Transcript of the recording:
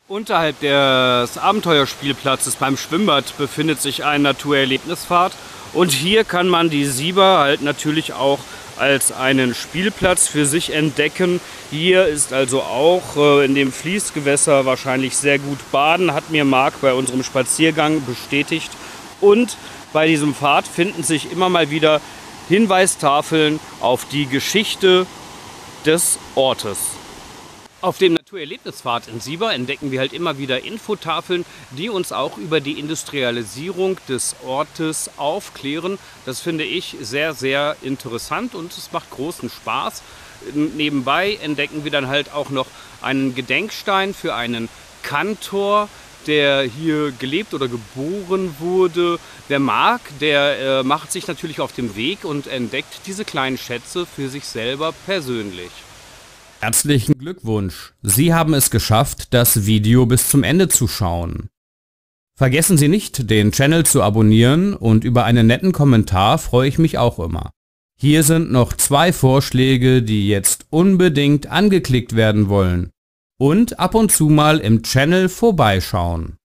Unterhalb des Abenteuerspielplatzes beim Schwimmbad befindet sich ein Naturerlebnispfad und hier kann man die Sieber halt natürlich auch als einen Spielplatz für sich entdecken. Hier ist also auch in dem Fließgewässer wahrscheinlich sehr gut baden, hat mir Marc bei unserem Spaziergang bestätigt. Und bei diesem Pfad finden sich immer mal wieder Hinweistafeln auf die Geschichte des Ortes. Auf dem Naturerlebnispfad in Sieber entdecken wir halt immer wieder Infotafeln, die uns auch über die Industrialisierung des Ortes aufklären. Das finde ich sehr, sehr interessant und es macht großen Spaß. Nebenbei entdecken wir dann halt auch noch einen Gedenkstein für einen Kantor, der hier gelebt oder geboren wurde. Wer mag, der macht sich natürlich auf den Weg und entdeckt diese kleinen Schätze für sich selber persönlich. Herzlichen Glückwunsch! Sie haben es geschafft, das Video bis zum Ende zu schauen. Vergessen Sie nicht, den Channel zu abonnieren und über einen netten Kommentar freue ich mich auch immer. Hier sind noch 2 Vorschläge, die jetzt unbedingt angeklickt werden wollen. Und ab und zu mal im Channel vorbeischauen.